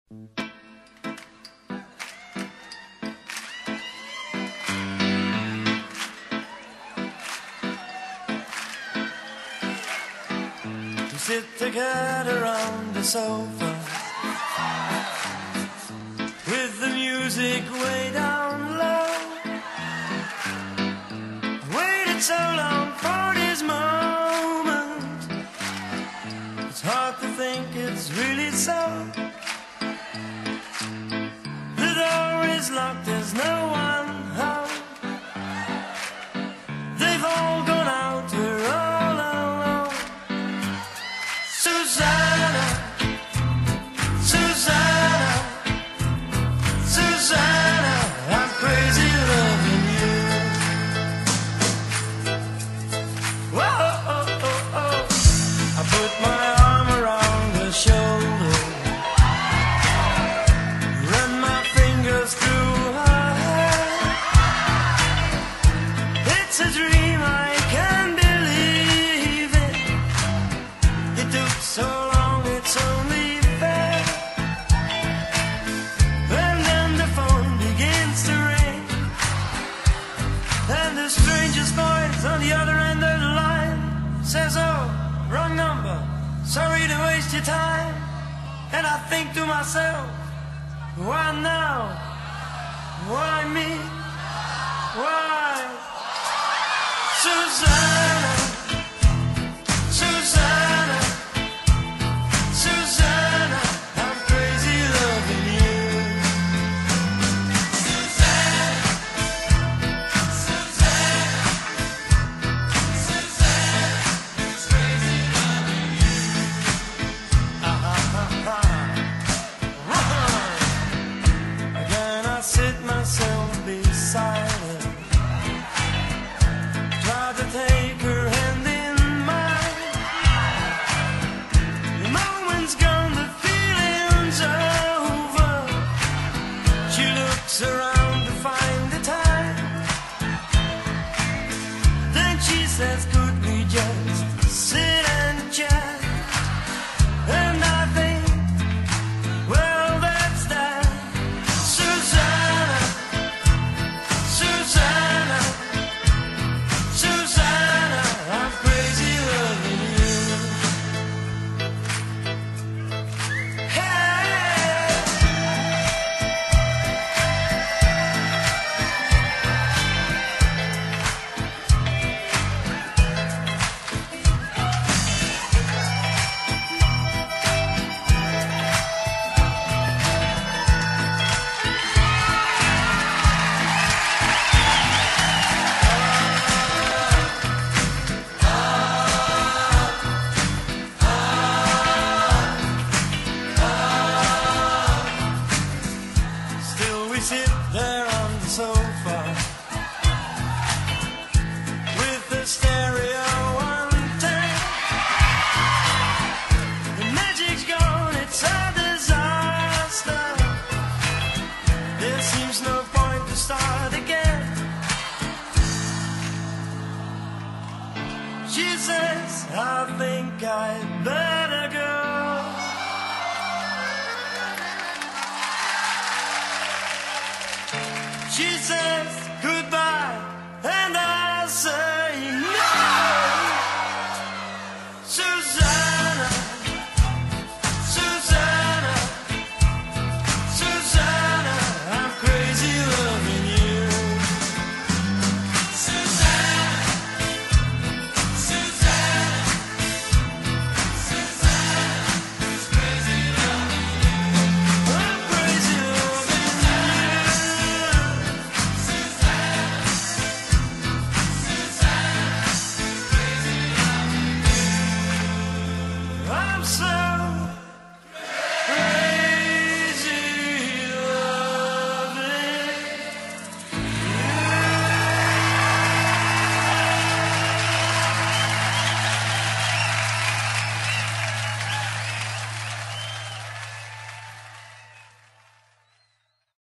We sit together on the sofa with the music way down low. I waited so long for this moment. It's hard to think it's really so. The door is locked, there's no one home. They've all gone out, we're all alone. Susanna, Susanna, Susanna, I'm crazy loving you. Whoa, oh, oh, oh. I put my arm around her shoulder, run my fingers through her hair. It's a dream, I can't believe it. It took so long, it's only fair. And then the phone begins to ring, and the stranger's voice on the other end of the line says, "Oh, wrong number, sorry to waste your time." And I think to myself, why now? Why me? Why? Susanna, Susanna, Susanna, I'm crazy loving you. Susanna, Susanna, Susanna, it's crazy loving you. Again I sit myself beside her, try to take her hand in mine. The moment's gone, the feeling's over. She looks around to find the time, then she says, "Could we just sit and chat?" And I think, well, that's that. Susanna, Susanna, Susanna, I'm crazy loving you. Hey. Still we sit there on the sofa with the stereo on tape. The magic's gone, it's a disaster. There seems no point to start again. She says, "I think I'd better go." She says goodbye, and